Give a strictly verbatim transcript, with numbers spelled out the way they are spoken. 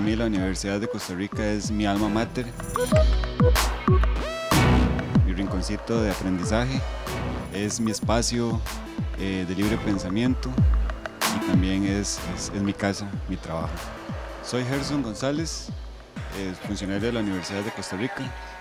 mí la Universidad de Costa Rica es mi alma mater, mi rinconcito de aprendizaje, es mi espacio eh, de libre pensamiento y también es, es, es mi casa, mi trabajo. Soy Gerson González, eh, funcionario de la Universidad de Costa Rica.